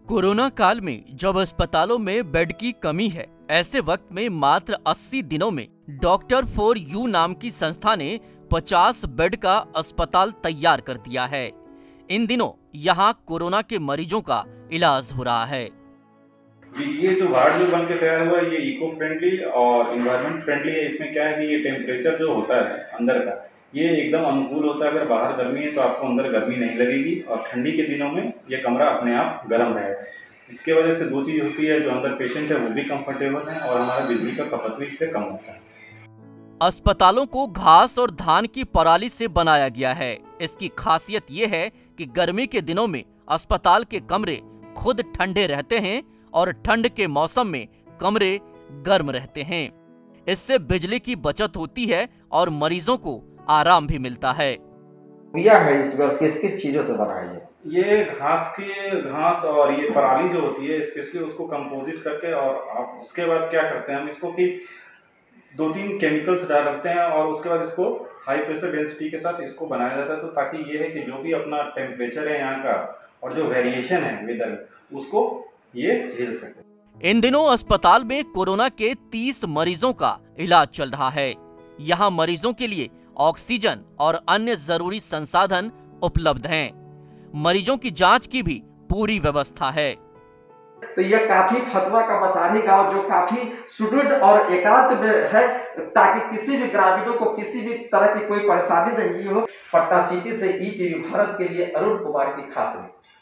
Corona काल में जब अस्पतालों में बेड की कमी है, ऐसे वक्त में मात्र 80 दिनों में डॉक्टर फॉर यू नाम की संस्था ने 50 बेड का अस्पताल तैयार कर दिया है। इन दिनों यहाँ कोरोना के मरीजों का इलाज हो रहा है। ये जो वार्ड जो बन के तैयार हुआ है ये इको फ्रेंडली और इन्वायरमेंट फ्रेंडली है। इसमें क्या है कि ये टेम्परेचर जो होता है अंदर का ये एकदम अनुकूल होता है। अगर बाहर गर्मी है तो आपको अंदर गर्मी नहीं लगेगी और ठंडी के दिनों में ये कमरा अपने आप गर्म रहेगा। इसके वजह से दो चीज़ होती है, जो अंदर पेशेंट है वो भी कंफर्टेबल है और हमारा बिजली का खपत भी इससे कम होता है। अस्पतालों को घास और धान की पराली से बनाया गया है। इसकी खासियत ये है कि गर्मी के दिनों में अस्पताल के कमरे खुद ठंडे रहते हैं और ठंड के मौसम में कमरे गर्म रहते हैं। इससे बिजली की बचत होती है और मरीजों को आराम भी मिलता है। है इसमें किस किस चीजों से बना है? ये घास और ये पराली जो होती है स्पेशली उसको कंपोजिट करके, और आप उसके बाद क्या करते हैं हम इसको कि 2-3 केमिकल्स डाल रखते हैं और उसके बाद इसको हाई प्रेशर डेंसिटी के साथ इसको बनाया जाता है। तो ताकि ये है कि जो भी अपना टेम्परेचर है यहाँ का और जो वेरिएशन है वेदर उसको ये झेल सके। इन दिनों अस्पताल में कोरोना के 30 मरीजों का इलाज चल रहा है। यहाँ मरीजों के लिए ऑक्सीजन और अन्य जरूरी संसाधन उपलब्ध हैं। मरीजों की जांच की भी पूरी व्यवस्था है। तो यह काफी फतवा का मसाढ़ी गांव जो काफी सुदृढ़ और एकांत में है, ताकि किसी भी ग्रामीणों को किसी भी तरह की कोई परेशानी नहीं हो। पटना सिटी से ईटीवी भारत के लिए अरुण कुमार की खास रिपोर्ट।